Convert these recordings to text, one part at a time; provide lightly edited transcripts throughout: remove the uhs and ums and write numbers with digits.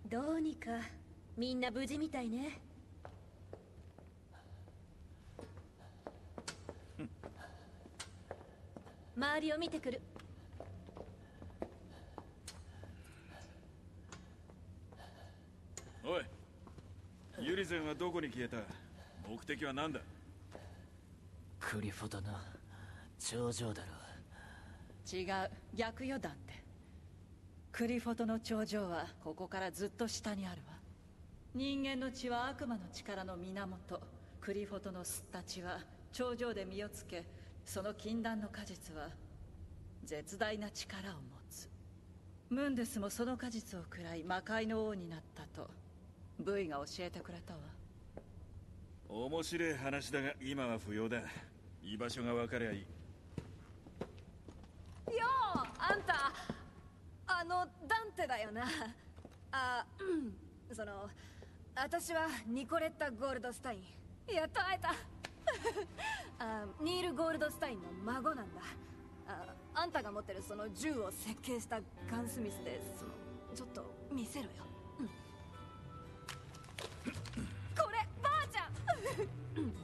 どうにかみんな無事みたいね。周りを見てくる。 おい、ユリゼンはどこに消えた？目的は何だ？ クリフォドの頂上だろう。違う、逆よダンテ。クリフォドの頂上はここからずっと下にあるわ。人間の血は悪魔の力の源。クリフォドの吸った血は頂上で実をつけ、その禁断の果実は絶大な力を持つ。ムンデスもその果実を食らい魔界の王になったとブイが教えてくれたわ。 面白い話だが今は不要だ。居場所が分かりゃいい。 よう、あんたダンテだよな。私はニコレッタ・ゴールドスタイン。やっと会えた。ニール・ゴールドスタインの孫なんだ。あんたが持ってるその銃を設計したガンスミスで、ちょっと見せろよ。こればあちゃん。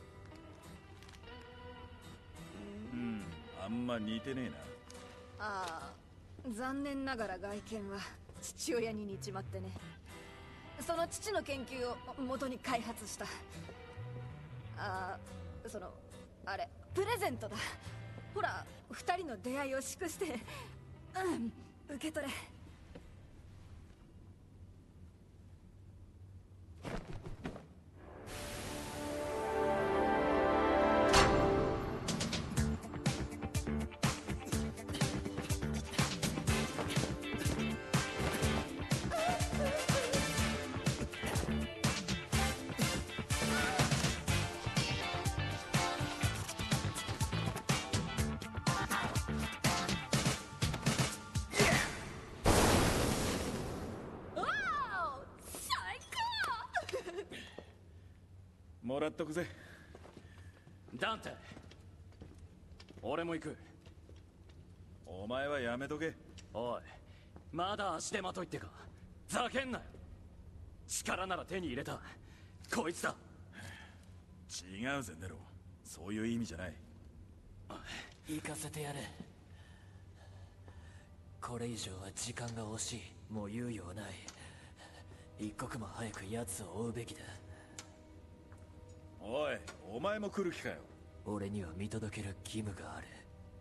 あんま似てねえな。残念ながら外見は父親に似ちまってね。その父の研究を元に開発した。あれプレゼントだ。ほら、二人の出会いを祝して。受け取れ。 もらっとくぜ。 ダンテ、俺も行く。 お前はやめとけ。 おい、まだ足手まといってか。ざけんなよ。力なら手に入れた。こいつだ。 違うぜネロ、そういう意味じゃない。 行かせてやれ。これ以上は時間が惜しい。もう猶予はない。一刻も早く奴を追うべきだ。 おい、お前も来る気かよ。 俺には見届ける義務がある。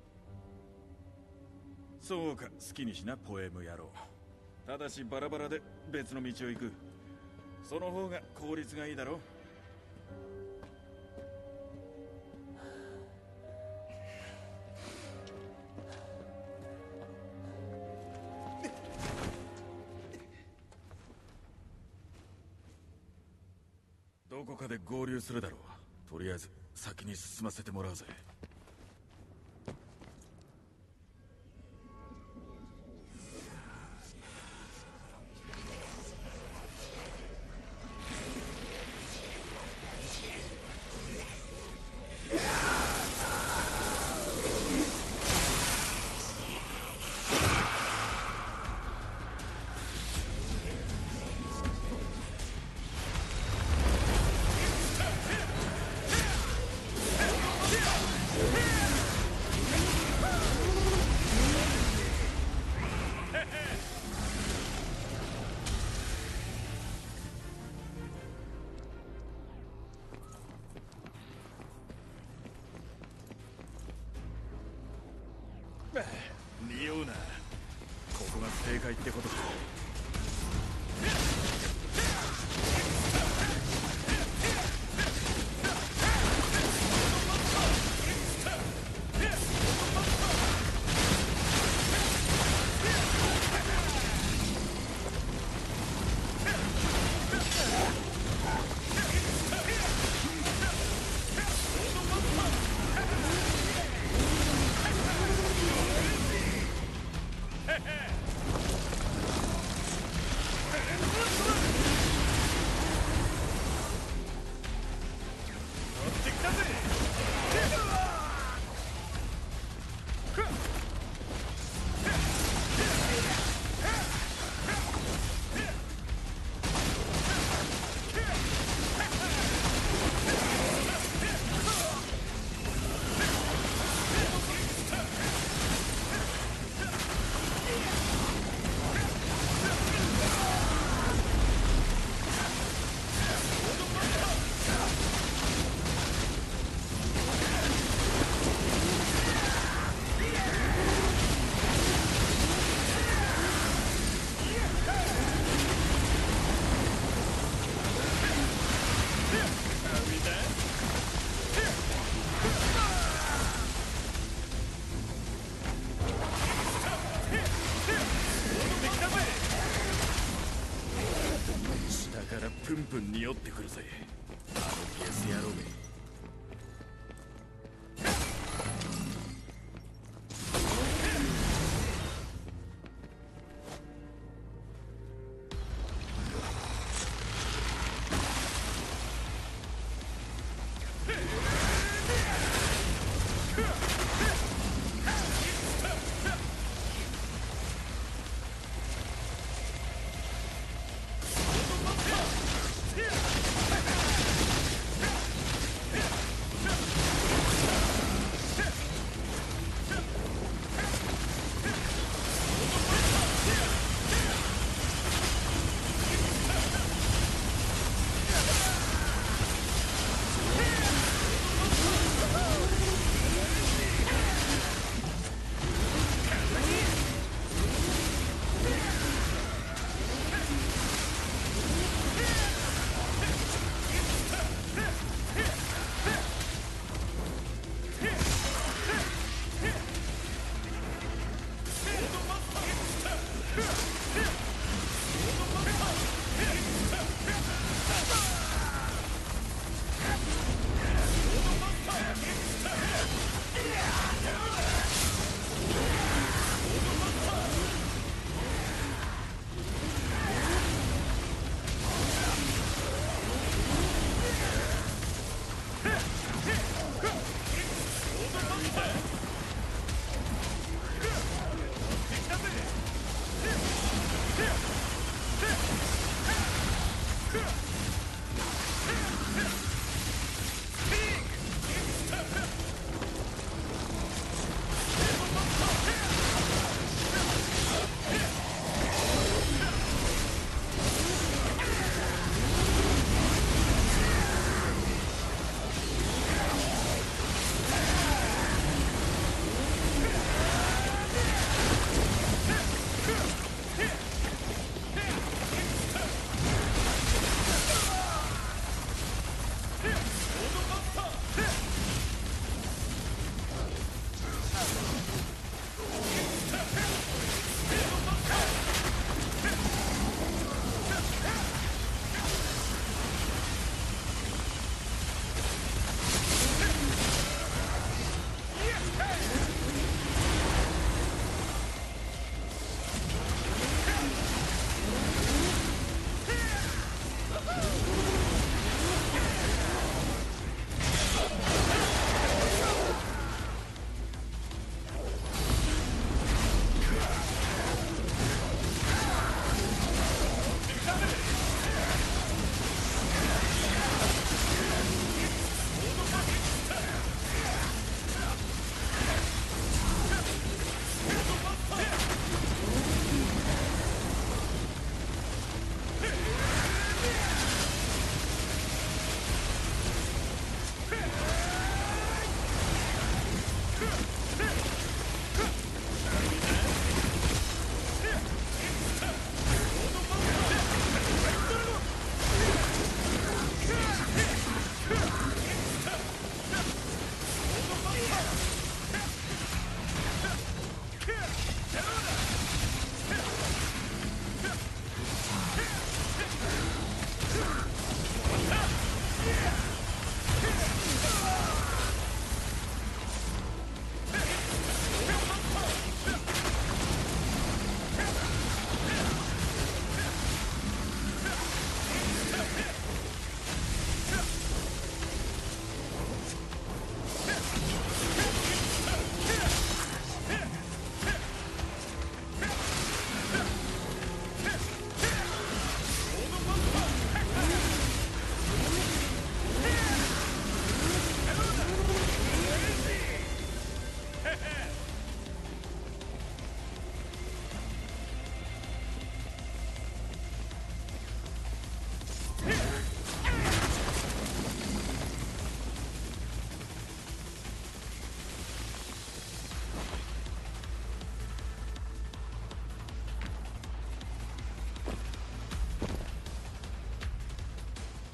そうか、好きにしなポエム野郎。ただしバラバラで別の道を行く。その方が効率がいいだろ。どこかで合流するだろう。とりあえず先に進ませてもらうぜ。匂うな。ここが正解ってことか。 分匂ってくるぜ、あのゲス野郎め。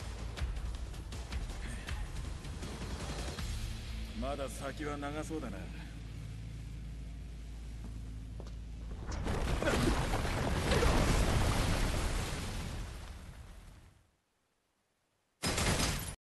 まだ先は長そうだな。